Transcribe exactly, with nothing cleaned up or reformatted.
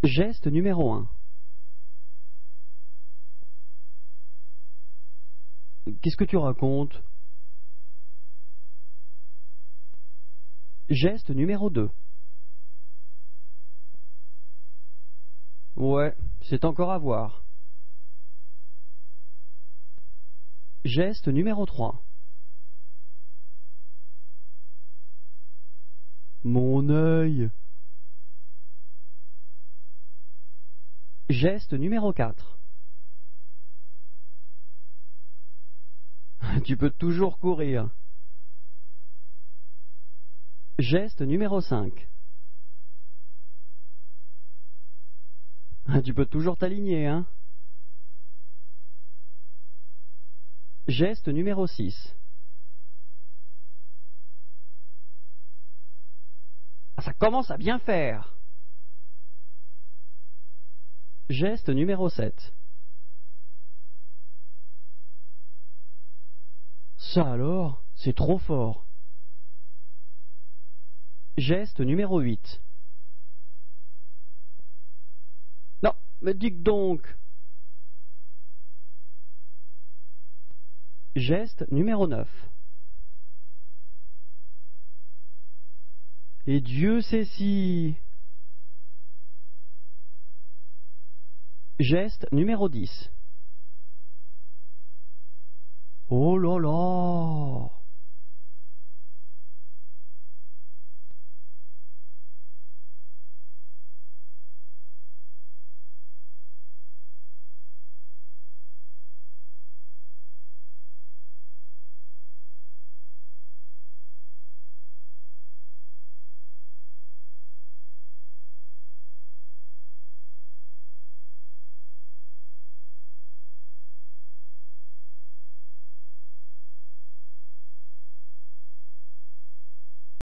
Geste numéro un. Qu'est-ce que tu racontes? Geste numéro deux. Ouais, c'est encore à voir. Geste numéro trois. Mon œil. Geste numéro quatre. Tu peux toujours courir. Geste numéro cinq. Tu peux toujours t'aligner, hein? Geste numéro six. Ça commence à bien faire. Geste numéro sept. Ça alors, c'est trop fort. Geste numéro huit. Non, mais dites donc. Geste numéro neuf. Et Dieu sait si... Geste numéro dix. Oh là là!